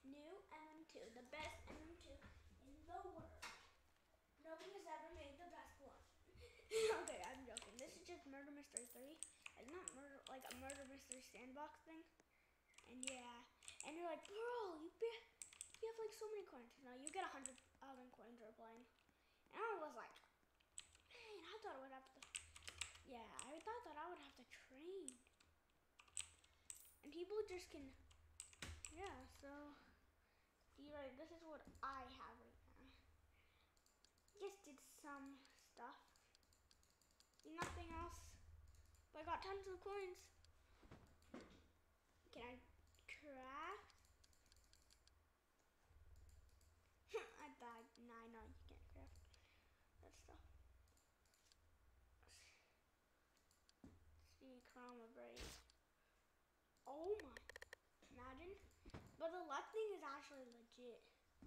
new MM2, the best MM2 in the world. Nobody has ever made the best one. Okay, I'm joking. This is just Murder Mystery 3. It's not murder like a Murder Mystery sandbox thing. And yeah, and you're like, bro, you have like so many coins. No, you get 100,000 coins for playing. And I was like, man, I thought I would have to. Yeah, I thought that I would have to train. And people just can. Yeah, so you're right. This is what I have right now. Just did some stuff. Nothing else. But I got tons of coins. Can I craft? I died. Nah, I know you can't craft that stuff. See, Chroma Braid. Oh my. Imagine. But the left thing is actually legit.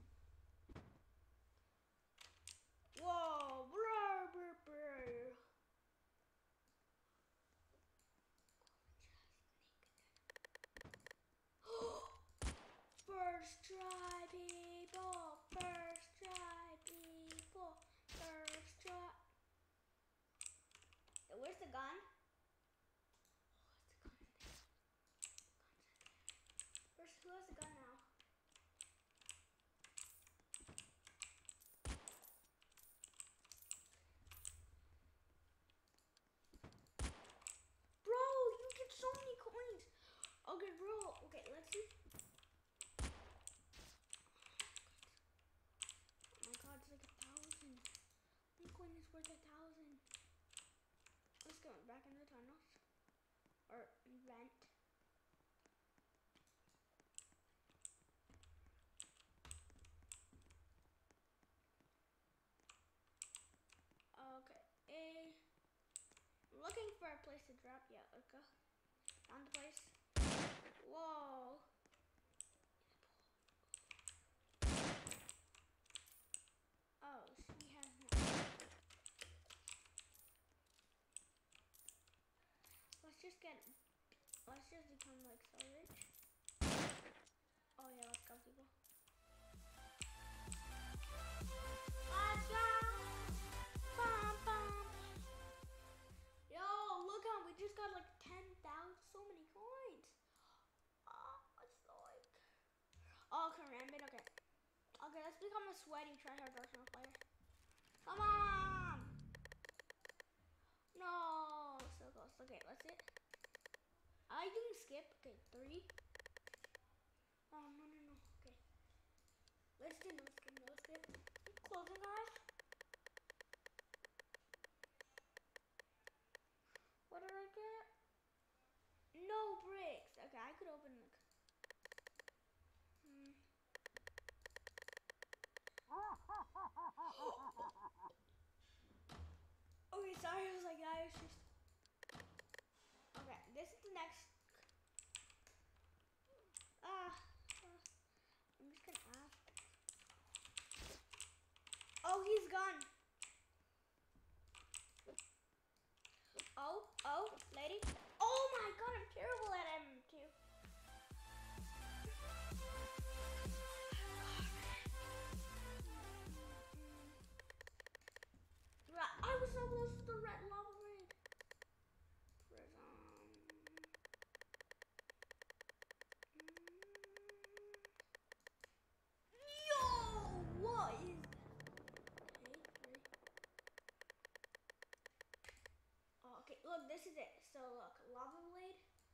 Whoa. Blah, blah, blah. First try, people. First try, people. First try. Where's the gun? Oh, it's a gun there. Who has the gun now? Bro, you get so many coins. Okay, bro. Okay, let's see. Oh my god, it's like 1,000. One coin is worth 1,000. Let's go back in the tunnels. Or vent. Okay. I'm looking for a place to drop. Yeah, let's go. Found the place. Whoa. Oh, she has no. Let's just become like so rich. Oh yeah, let's go, people. Let's go! Bum, bum. Yo, look how we just got like 10,000, so many coins. Oh, it's like. Oh, Karambit, okay. Okay, let's become a sweaty tryhard Arsenal player. Come on! No, so close. Okay, let's hit. I can skip. Okay, 3. Oh, no. Okay. Let's do no skip. Closing eyes. What did I get? No bricks. Okay, I could open the. Okay, sorry, I was like, I was just. Okay, this is the next. I'm just gonna ask. Oh, he's gone. Oh, lady. Oh my god, I'm terrible at M2. I was so close to the red lava raid. Prism. Yo, what is that? Okay, 3. Oh, okay, look, this is it. So look, lava blade,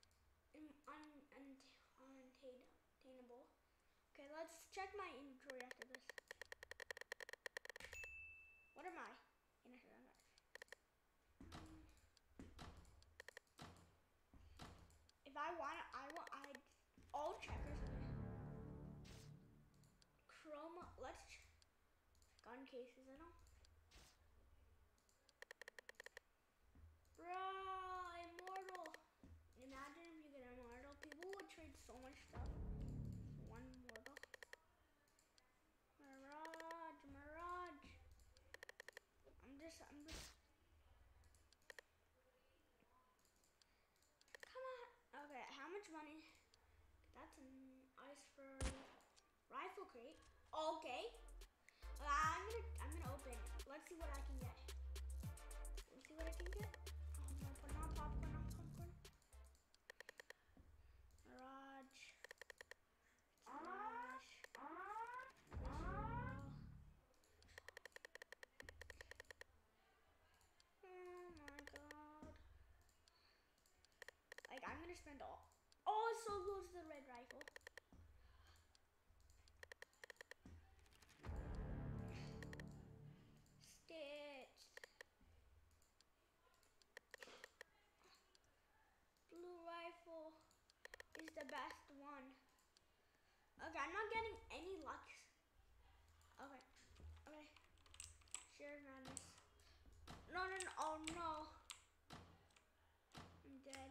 unattainable. Okay, let's check my inventory after this. What am I? If I want it, all checkers. Chroma, let's gun cases, I know. Bro, immortal. Imagine if you get immortal. People would trade so much stuff. One mortal. Mirage. I'm just. Come on. Okay, how much money? That's an iceberg. Rifle crate. Okay. I'm gonna open it. Let's see what I can get. Let's see what I can get. Oh no, but not popcorn, not popcorn. Mirage. Mirage. Visual. Oh my god. Like I'm gonna spend all. Oh, so close to the red rifle. Stitch. Blue rifle is the best one. Okay, I'm not getting any luck. Okay. Okay. Share madness. No, no, no. Oh no. I'm dead.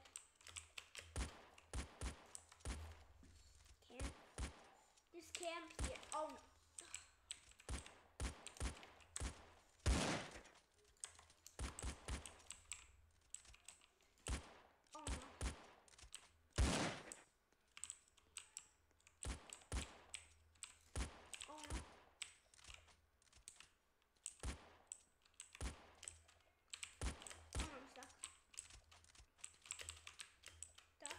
Can't. Just camp here. Oh no. Oh no. Oh no. Oh no, I'm stuck. Stuck.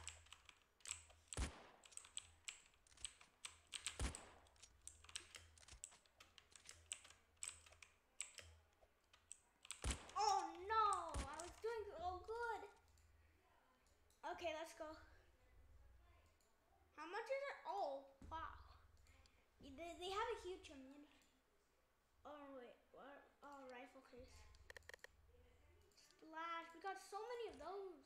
Oh no. I was doing so good. Okay, let's go. How much is it? Oh, wow. They have a huge community. Oh, wait. What? Oh, rifle case. Splash. We got so many of those.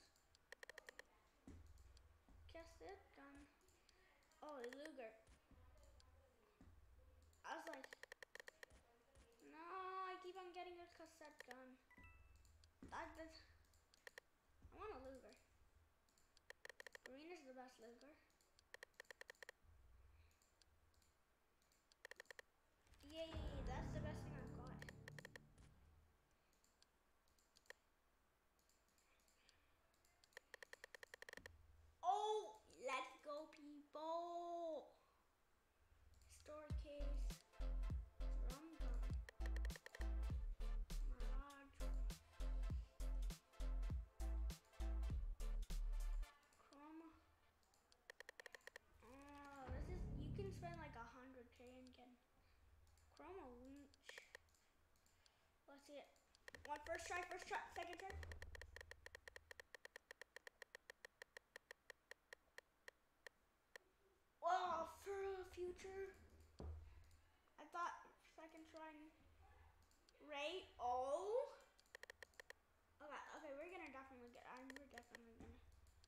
Cassette gun. Oh, Luger. I was like, no, I keep on getting a cassette gun. I want a Luger. Green is the best Luger. Yay, that's the best thing I've got. Oh, let's go, people. Store case. Drum gun. Mirage. Chroma. Oh, this is, you can spend like 100K and get Chroma winch. Let's see it. One, first try, second try. Oh, for a future. I thought second try. Ray. Oh. Okay, okay, we're gonna definitely get. We're definitely gonna.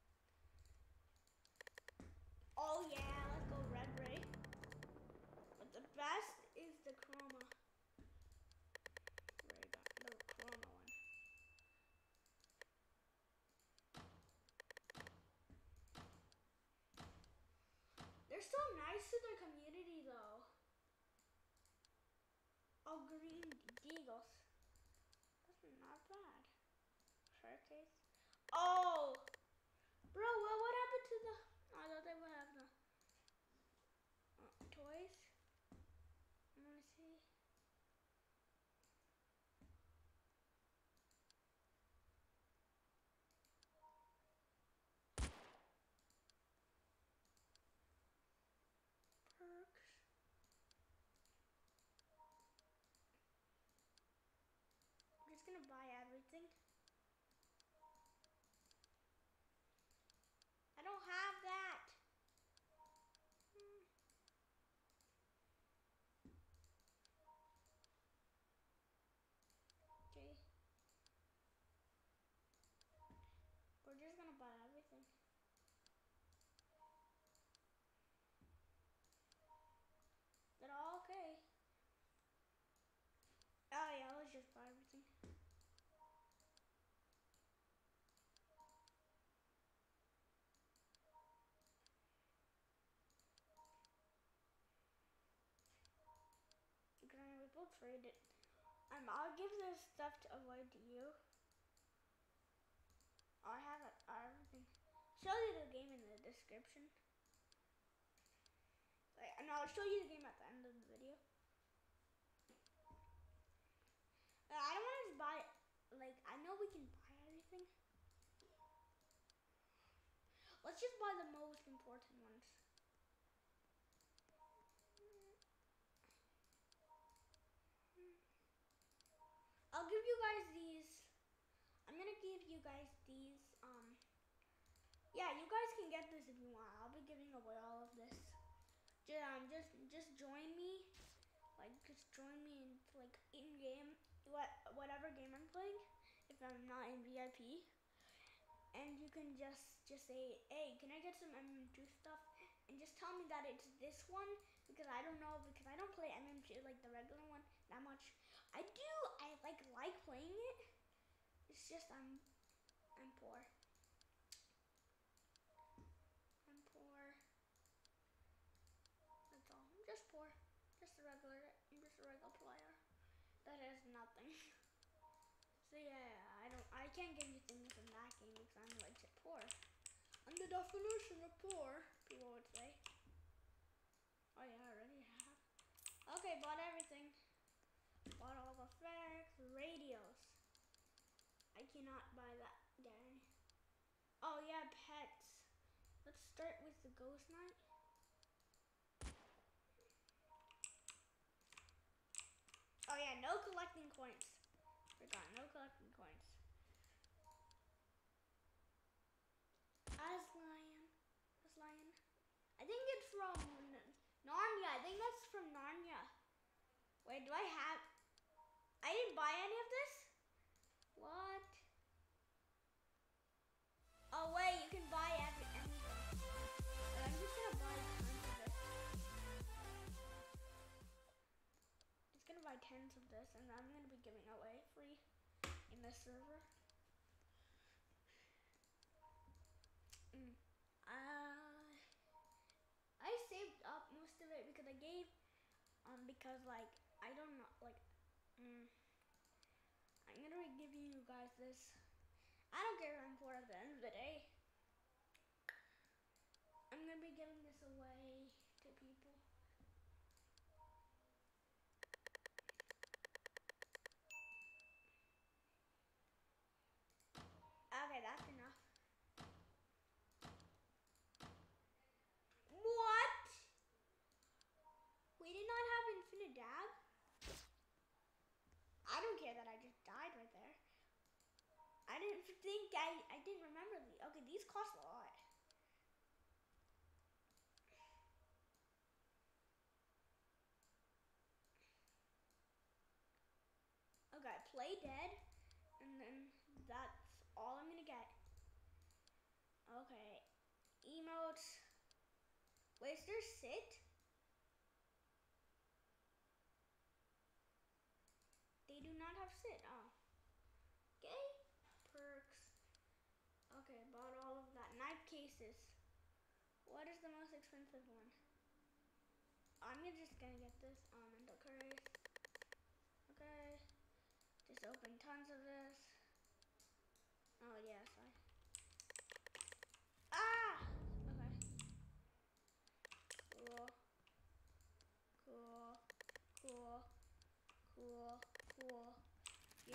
Oh yeah, let's go red Ray. But the best is the Chroma. Ray gun, the Chroma one. They're so nice to their community though. Oh, green deagles. That's not bad. Shark case. Oh, bro, what happened to the? I thought they would have the toys. I'm gonna see. Perks. I'm just gonna buy everything. I don't have that. Okay. We're just gonna buy everything. They're all okay. Oh yeah, let's just buy everything. We both trade it. I'll give this stuff away to you. I have it, everything. Show you the game in the description. Like, no, I'll show you the game at the end of the video. I don't want to just buy, like, I know we can buy everything. Let's just buy the most important ones. I'll give you guys these. I'm gonna give you guys these. Yeah, you guys can get this if you want. I'll be giving away all of this. Just join me. Like, just join me in like in game, whatever game I'm playing. If I'm not in VIP, and you can just say, hey, can I get some MM2 stuff? And just tell me that it's this one because I don't know, because I don't play MM2 like the regular one that much. I like playing it. It's just I'm poor. I'm poor. That's all. I'm just poor. I'm just a regular player that has nothing. So yeah, I can't get anything from that game because I'm legit poor. I'm the definition of poor, people would say. Oh yeah, I already have. Okay, bought everything. Bought all the facts, radios. I cannot buy that, Darren. Oh yeah, pets. Let's start with the ghost knight. Oh yeah, no collecting coins. Forgot, no collecting coins. Aslan. I think it's from Narnia. I think that's from Narnia. Wait, do I have? I didn't buy any of this? What? Oh wait, you can buy anything. I'm just gonna buy tons of this. Just gonna buy tons of this, and I'm gonna be giving away free in this server. I saved up most of it because I gave, because like I don't know, like, I'm gonna be giving you guys this. I don't care if I'm poor at the end of the day. I'm gonna be giving this away to people. Okay, that's enough. What? We did not have infinite dab? I don't care that I just died right there. I didn't think, I didn't remember these. Okay, these cost a lot. Okay, play dead, and then that's all I'm gonna get. Okay, emotes. Wait, is there sit? They do not have sit. Oh. Okay, perks. Okay, bought all of that. Knife cases. What is the most expensive one? I'm just gonna get this. Mental curries. Okay. Just open tons of this. Oh yes, Ah! Okay. Cool. Cool. Cool. Cool. Cool. Yay.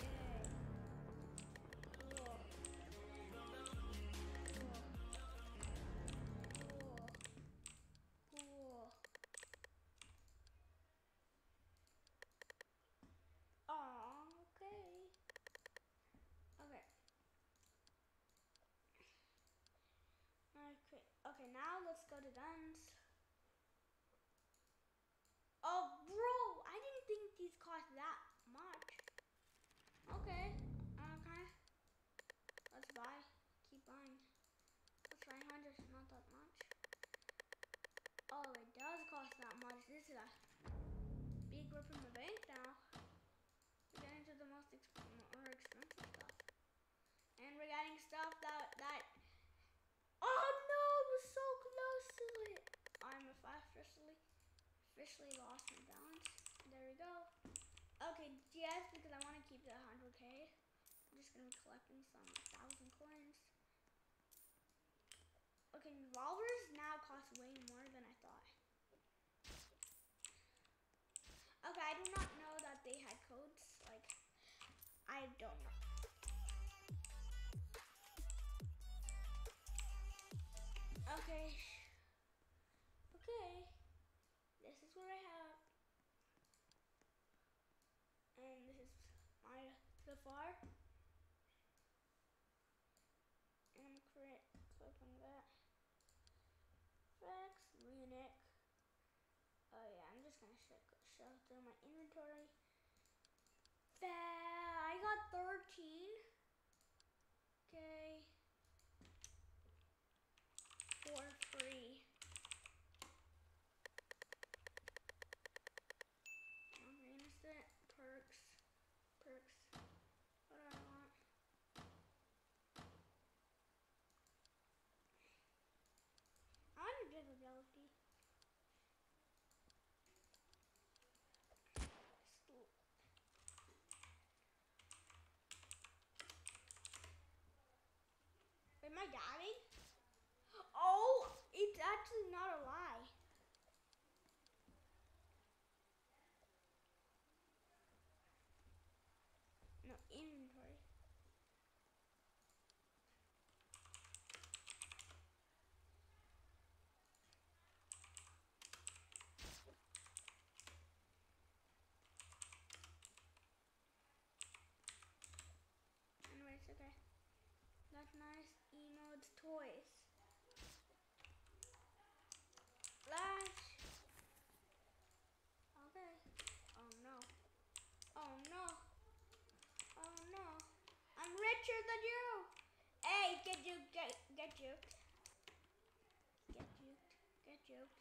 Cool. Cool. Cool. Cool. Aw, okay. Okay. Okay, now let's go to guns. Oh, bro, I didn't think these cost that much. Okay. Let's buy. Keep buying. Let's try 100, not that much. Oh, it does cost that much. This is a big rip in the bank now. We're getting to the more expensive stuff. And we're getting stuff that oh no, we're so close to it. I'm officially lost my balance. There we go. Okay, yes, because I want to keep the 100K. I'm just gonna be collecting some 1,000 coins. Okay, revolvers now cost way more than I thought. Okay, I do not know that they had codes. Like, I don't know. Okay. Okay. This is what I have. And this is my so far. And create. Click on that. Fax, Runic. Oh yeah, I'm just gonna show through my inventory. I got 13. Okay. For free. Instant perks. What do I want? I want invisibility. Am I dying? Oh, it's actually not a lie. No, inventory. Anyways, okay. That's nice. Emotes, toys. Flash. Okay. Oh no. Oh no. Oh no. I'm richer than you. Hey, get juked. Get juked. Get juked. Get juked.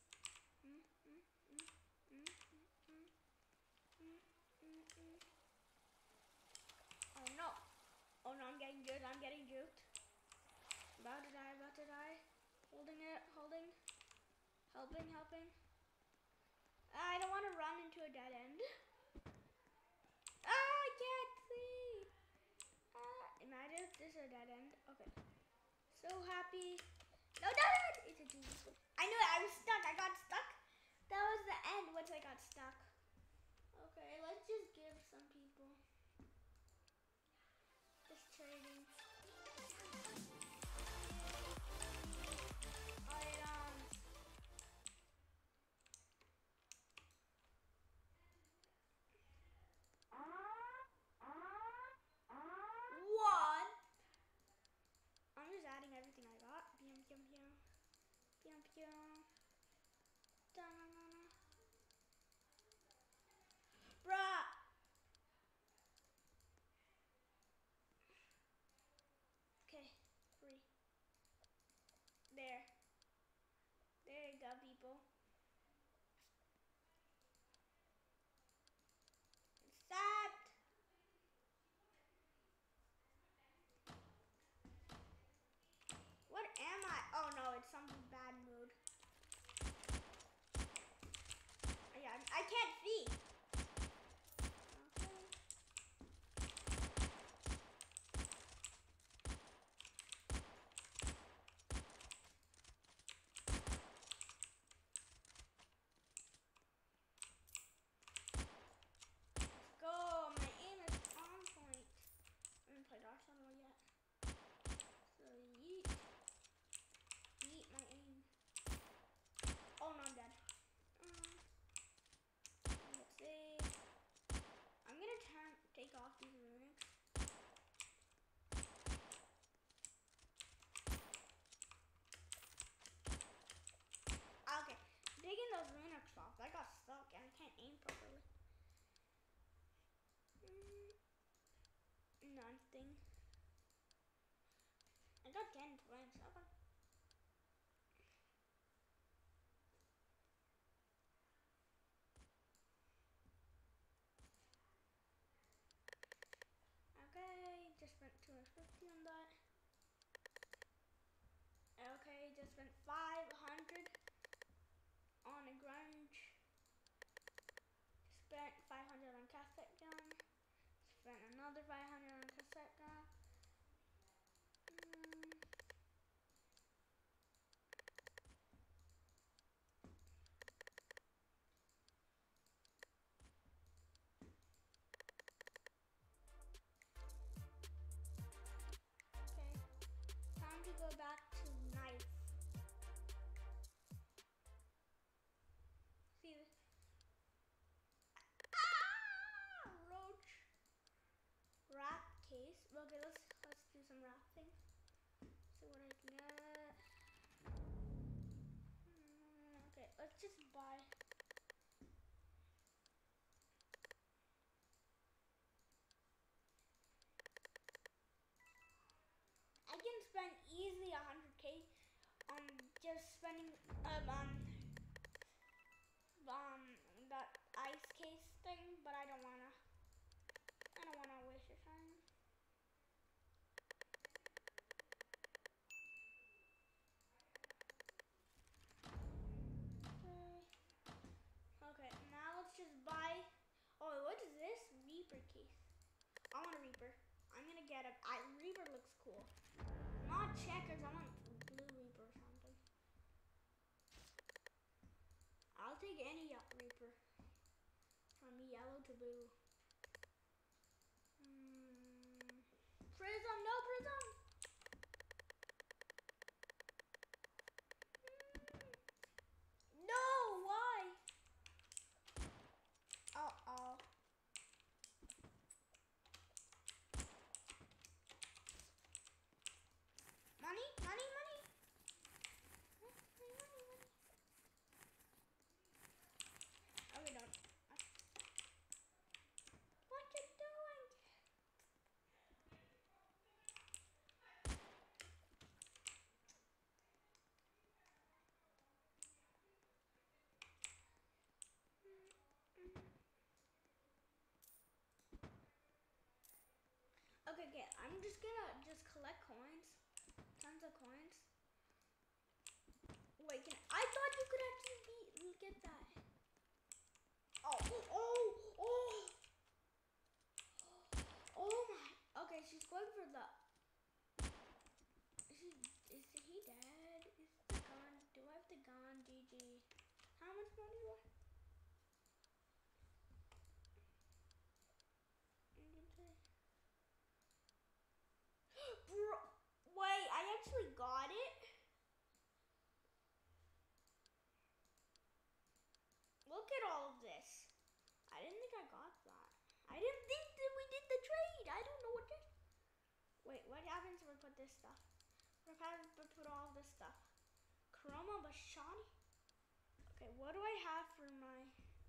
Oh no. Oh no, I'm getting juked. I'm getting juked. About to die. About to die. Holding it. Holding. Helping. I don't want to run into a dead end. I can't see. Imagine if this is a dead end. Okay. So happy. No, it's a G. I knew it. I was stuck. I got stuck. That was the end once I got stuck. Okay, let's just give some people. Just trading. Items. One. I'm just adding everything I got. Bruh. Okay, free. There you go, people. Accept. What am I? Oh no, it's some bad mood. Yeah, I can't see. Okay. Let's go. My aim is on point. I haven't played Arsenal yet. So yeet. Yeet my aim. Oh no, I'm dead. Let's see. I'm gonna take off these runics. Okay, taking those runics off. I got stuck and I can't aim properly. Nothing. I got 10 points. Okay. Okay, just spent 250 on that. Okay, just spent 500 on a grunge. Spent 500 on cassette gun. Spent another 500 on cassette gun. spending that ice case thing, but I don't wanna waste your time. Okay, now let's just buy. Oh, what is this? Reaper case. I want a Reaper. I'm gonna get a. Reaper looks cool. Not checkers. I want blue Reaper or something. I'll take any Reaper. From yellow to blue. Prism, no prism. No, why? Uh-oh. Money, money, money. Money. Okay, don't. What you doing? Okay, I'm just gonna collect coins. Tons of coins. Wait, I thought you could actually get that. Oh my. Okay, she's going for the. Is he dead? Is the gun? Do I have the gun? GG. How much money do I? Bro, wait, I actually got it. Look at all of this. I didn't think I got that. I didn't think that we did the trade. I don't know what this. Wait, what happens if we put this stuff? What happens if we put all this stuff? Chroma Bashani? Okay, what do I have for my...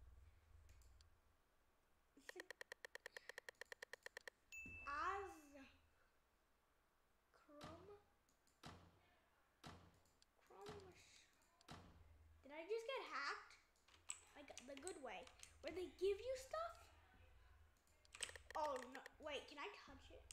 Did I just get hacked? Like the good way, where they give you stuff? Oh no, wait, can I touch it?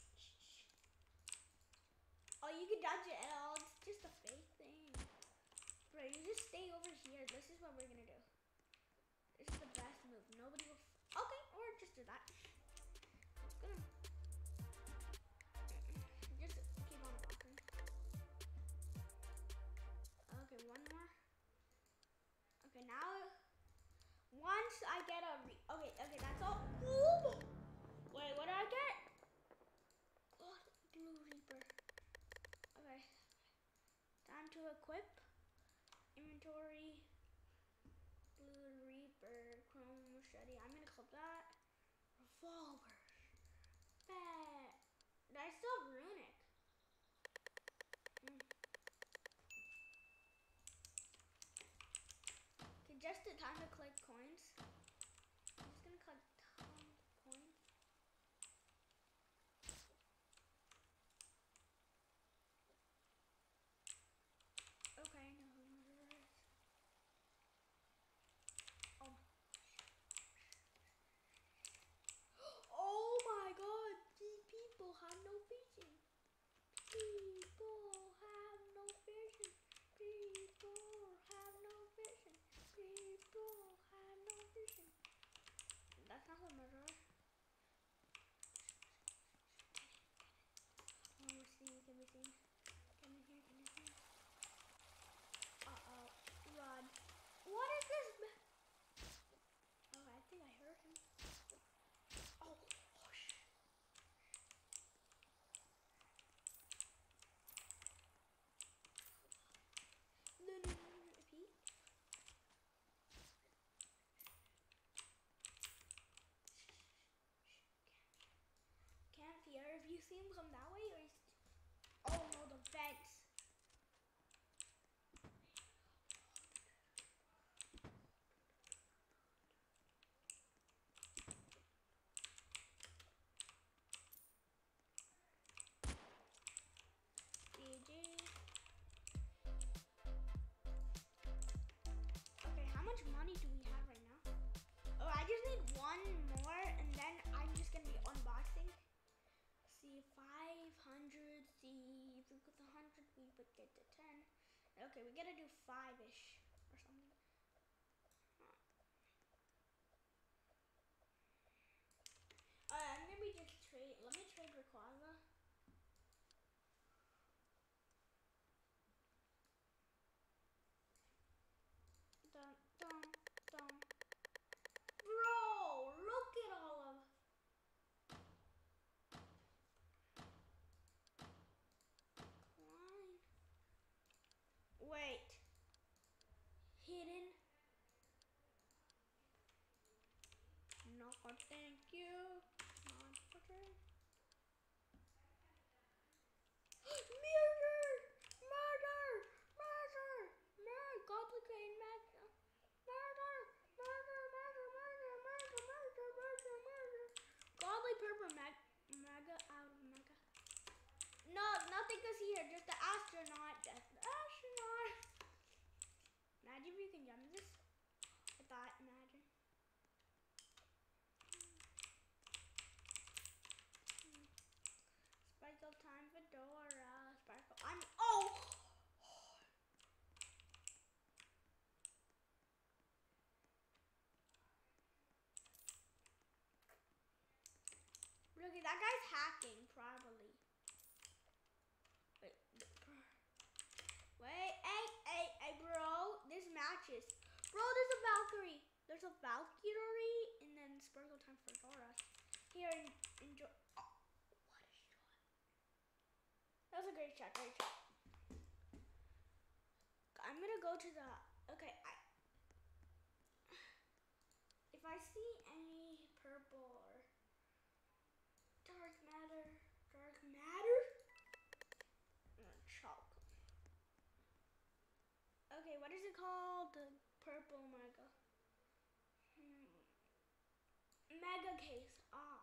Oh, you can touch it at all, it's just a fake thing. Bro, you just stay over here. This is what we're gonna do. This is the best move. Nobody will... Okay, or just do that. It's gonna... Just keep on walking. Okay, one more. Okay, now... Once I get a... Okay, that's all. Ooh! Wait, what did I get? Oh, Blue Reaper. Okay. Time to equip. Inventory. Blue Reaper. Chrome machete. I'm gonna clip that. Revolver. Bat. Did I still have runic? Okay, just in time to collect coins. I'm just gonna collect tons of coins. Okay, no. Oh. Oh my god, these people have no vision. People have no vision. People have no vision. People have no vision. That's not the murderer. Oh, we're seen. Can we see? Can we hear? Can we hear? Uh-oh. Run. What is this? Oh, I think I heard him. Oh, shit. No, repeat. Can't hear if you see him come that way or he's... Oh no, the fence. GG. Okay, we gotta do 5-ish or something. I'm gonna be just trade. Let me trade Rayquaza. Dum dum dum. Bro, look at all of. Fine. Wait. Hidden. No, thank you. Not for trade. Murder! Murder! Murder! Murder! Complicated murder! Murder! Murder! Murder! Murder! Murder! Murder! Murder! Murder! Godly purple mega out of mega. No, nothing is here. Just the astronaut. Just the astronaut. Imagine if you can jump this. I thought, imagine. Sparkle time, Fedora. Sparkle. I'm. Oh! Look, that guy's hacking, probably. Wait, hey, bro. This matches. Bro, there's a Valkyrie. There's a Valkyrie and then Sparkle time for Dora. Here, enjoy. Oh, what a shot. That was a great shot, great shot. I'm gonna go to the. Okay, if I see any purple or dark matter. Chalk. Okay, what is it called? The purple mega. Mega case. Ah.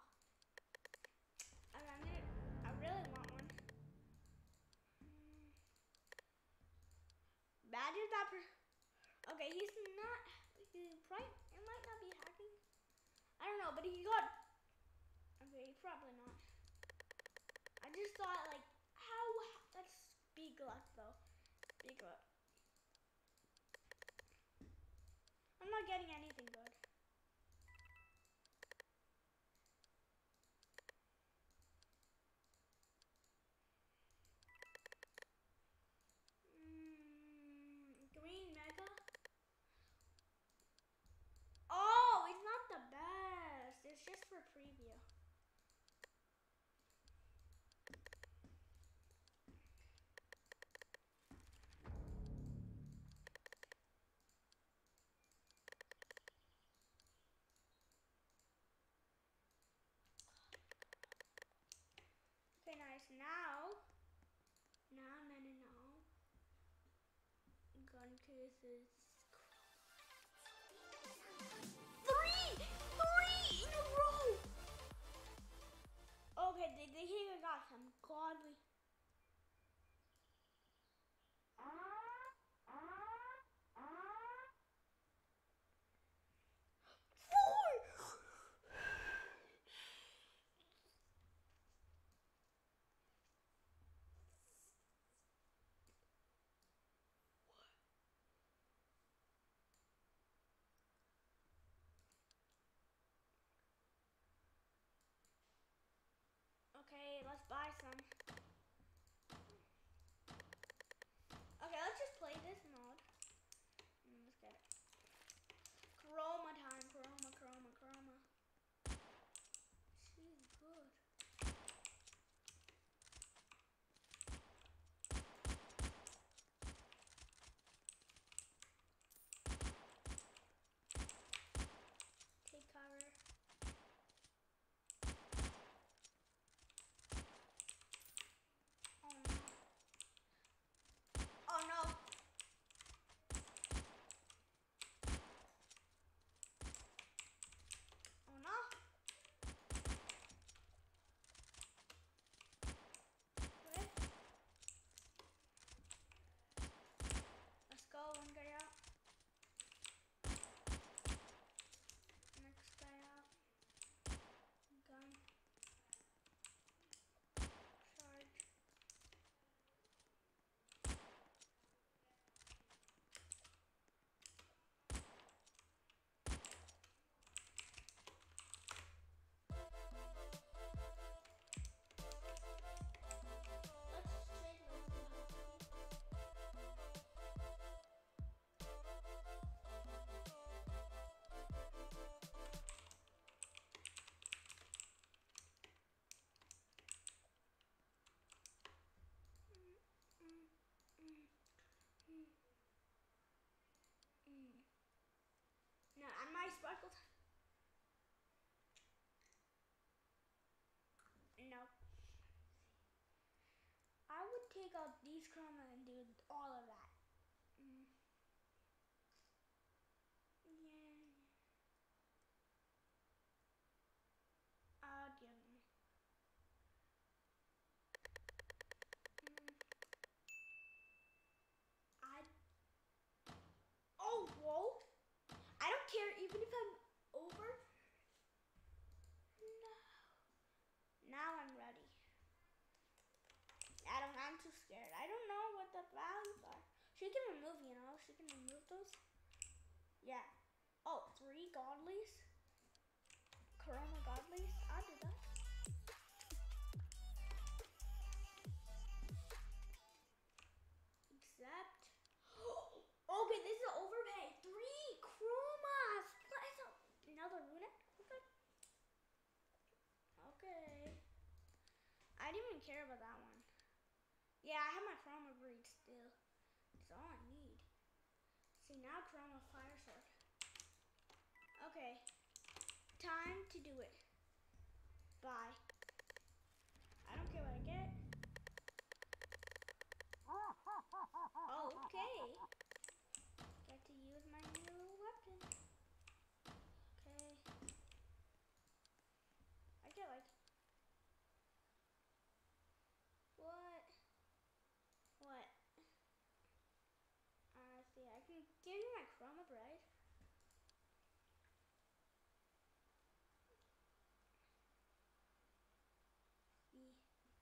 I really want one. Imagine that. Okay, he's not. He probably. It might not be hacking. I don't know, but he got. Okay, probably not. I just thought like, how? That's big luck though. Big luck. I'm not getting anything good. Green mega. Oh, it's not the best. It's just for preview. Okay, nice. Now. Gun cases. Three in a row. Okay, they even got some godly. take out these chroma and do all of that. Yeah. I'll give them. Oh, whoa. I don't care even if I'm over. No. Now I'm ready. I'm too scared. I don't know what the values are. She can remove, you know, she can remove those. Yeah. Oh, 3 godlies. Chroma godlies. I'll do that. Except. Okay, this is overpay. 3 chromas. Another rune. Okay. I didn't even care about that one. Yeah, I have my chroma breed still. That's all I need. See, now chroma fire sword. Okay. Time to do it. Bye. I don't care what I get. Okay. Get to use my new weapon. Okay. I get like... What? What? See, I can give you my chroma bread. See.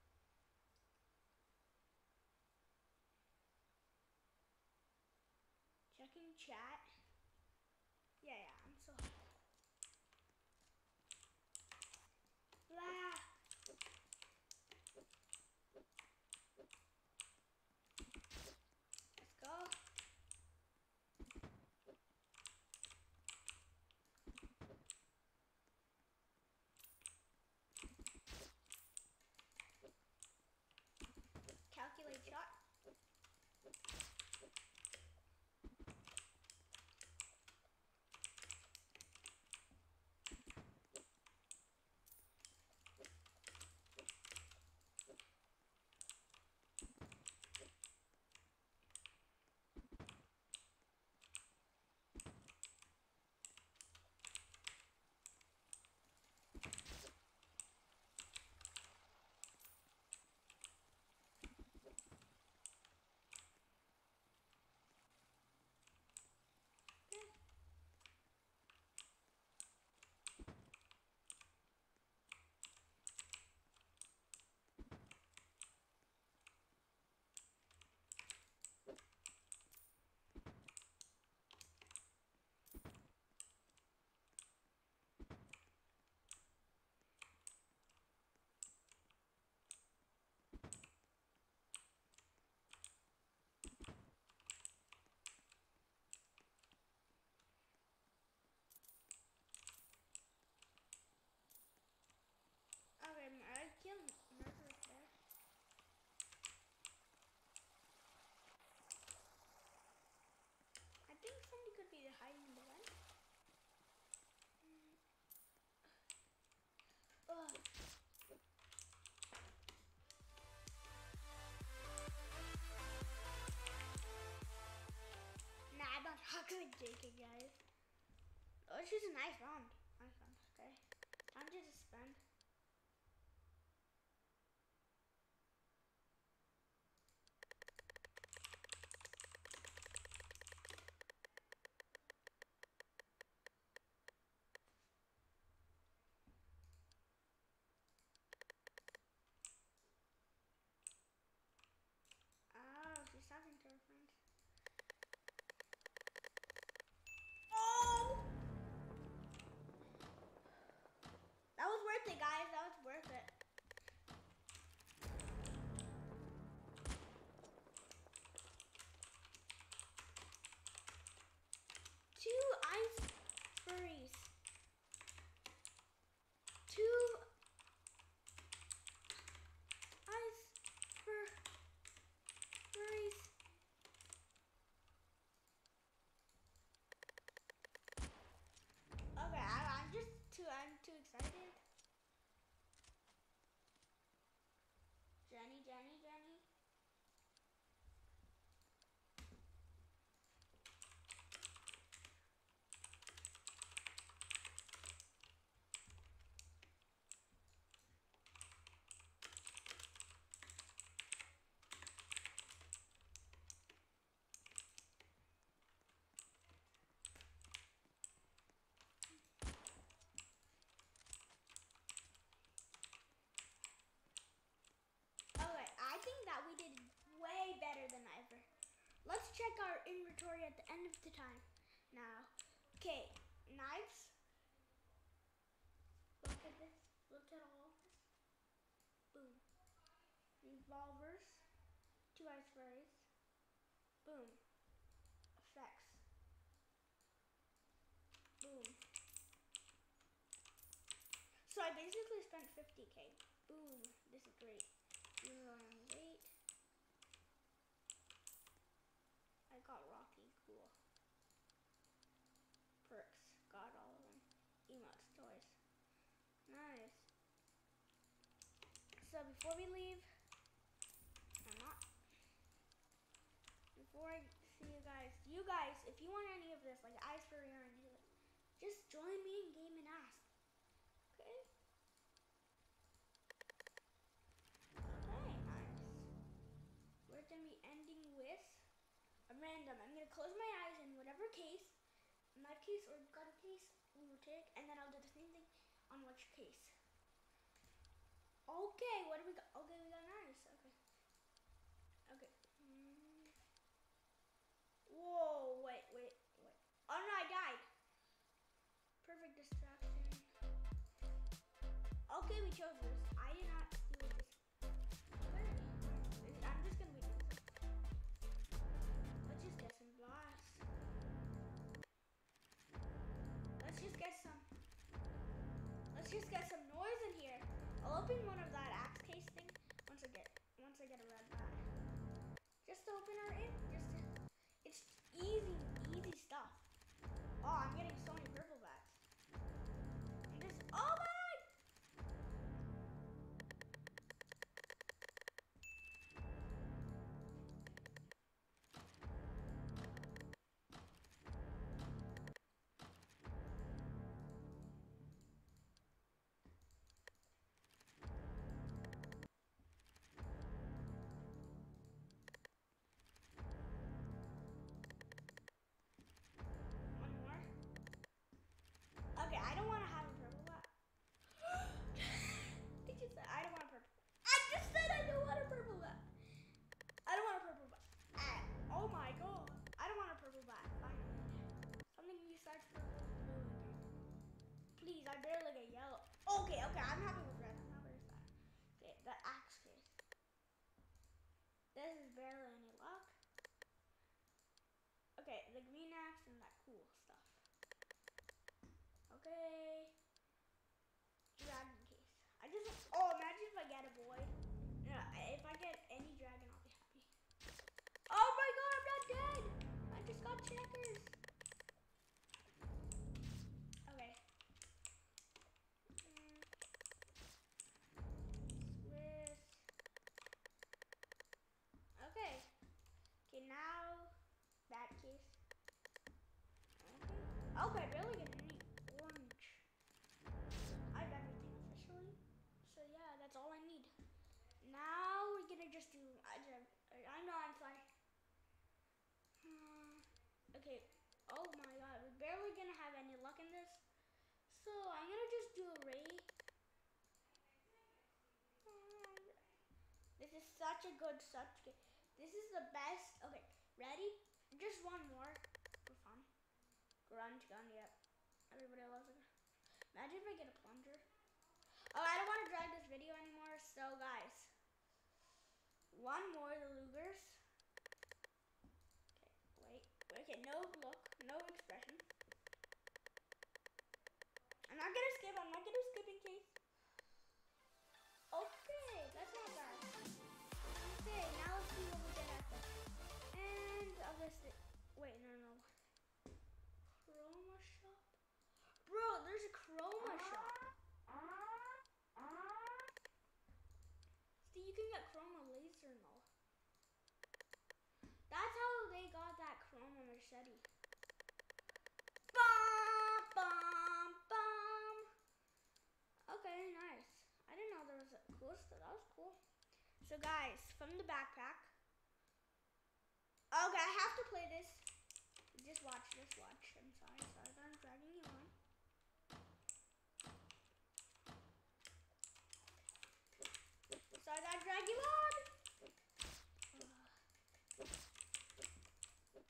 Checking chat. Yeah, I'm so hot. Blah. Let's go. Calculate shot. Okay, I killed murderers there. I think somebody could be hiding in the vent. Ugh. Nah, I'm not talking with JK, guys. Oh, she's a nice round. Nice round, okay. Time to just spend. Oh, she's talking to her friend. Oh! That was worth it, guys. That was worth it. Two ice furries. Two ice furries. Okay, I'm too excited. Jenny. check our inventory at the end of the time. Now, okay, knives. Look at this. Look at all of this. Boom. Revolvers. 2 ice berries. Boom. Effects. Boom. So I basically spent 50k. Boom. This is great. Wait. I got Rocky. Cool. Perks. Got all of them. Emotes. Toys. Nice. So before we leave, before I see you guys, if you want any of this, like Ice Furry or any of it, just join me in game and ask. Okay? Okay, nice. We're gonna be ending with a random. I'm gonna close my eyes in whatever case, my case or gut case we will take, and then I'll do the same thing on which case. Okay, what do we got? Okay, we got nice. Okay. Okay. Whoa, wait. Oh no, I died. Perfect distraction. Okay, we chose this. I did not do this. I'm just gonna be doing this. Let's just get some glass. Let's just get some noise in here. I'll open one of that axe case thing once I get a red bat. Just open her in. It's easy stuff. Oh, I'm getting so many purple bats. Oh my! Okay, I don't want to have a purple bat. I just said I don't want a purple. I just said I don't want a purple bat. I don't want a purple bat. Oh my god. I don't want a purple bat. Finally. Something besides purple is blue and green. Please, I barely get yellow. Okay, I'm happy with red. I'm happy with that. Okay, the axe case. This is barely any luck. Okay, the green axe and that cool stuff. Okay. Dragon case. Imagine if I get a void. No, if I get any dragon, I'll be happy. Oh my god, I'm not dead. I just got checkers. Okay. Swiss. Okay. Okay, now that case. Okay, really get any orange. I have everything officially. So yeah, that's all I need. Now we're gonna just do. I know I'm fine. Okay. Oh my god, we're barely gonna have any luck in this. So I'm gonna just do a raid. This is such a good. This is the best. Okay, ready? Just one more for fun. Grunge gun, yep. Everybody loves it. Imagine if I get a plunger. Oh, I don't want to drag this video anymore, so guys. One more, the Lugers. Okay, wait. Okay, no look, no expression. I'm not gonna skip in case. Okay, that's not bad. Okay, now let's see what we get at this. And obviously, wait, no. Chroma shop? Bro, there's a chroma shop. See, you can get chroma laser now. That's how they got that chroma machete. Bum. Okay, nice. I didn't know there was a cool stuff. That was cool. So guys, from the backpack. Okay, I have to play this. Just watch. I'm sorry that I'm dragging you on. Sorry that I dragged you on.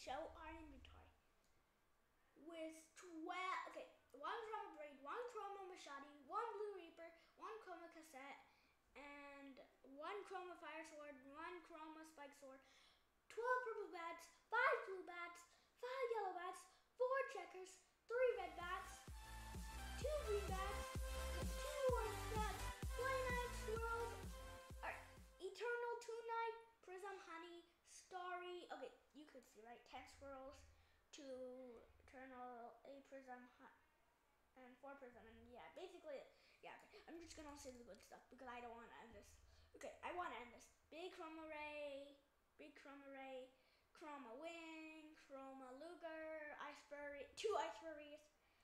show our inventory. With 12, okay, 1 chroma braid, 1 chroma machete, 1 blue reaper, 1 chroma cassette, and 1 chroma fire sword, 1 chroma spike sword, 12 purple bats, 5 blue bats, 5 yellow bats, 4 checkers, 3 red bats, 2 green bats, 2 orange bats, fly-night squirrels, eternal two-night, prism honey, starry, okay, you could see, right, 10 squirrels, 2 eternal, a prism, and 4 prism, and yeah, basically, yeah, okay. I'm just gonna say the good stuff, because I don't want to end this. Okay, I want to end this. Big chroma ray, chroma wing, chroma luger, ice furry, 2 ice furries,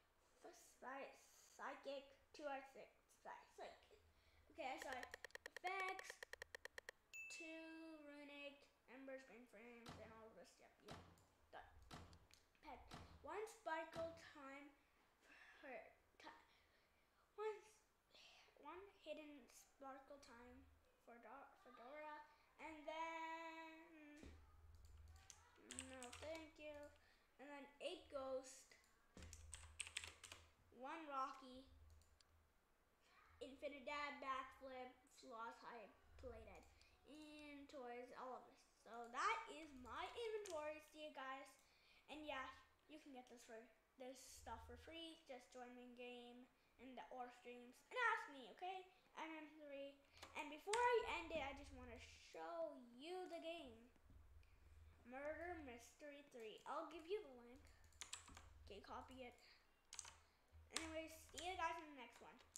psychic, 2 ice psychic. Okay, sorry. Effects, 2 runic, embers, green frames, and all of this. Yep, yeah, done. Pet. 1 sparkle time for one hidden sparkle time for Dora, and then no thank you, and then 8 ghost, 1 Rocky, infinite dab, backflip, floss high plated, and toys, all of this. So that is my inventory. See you guys, and yeah, you can get this stuff for free. Just join me in game and the OR streams and ask me, okay? MM3. And before I end it, I just want to show you the game. Murder Mystery 3. I'll give you the link. Okay, copy it. Anyways, see you guys in the next one.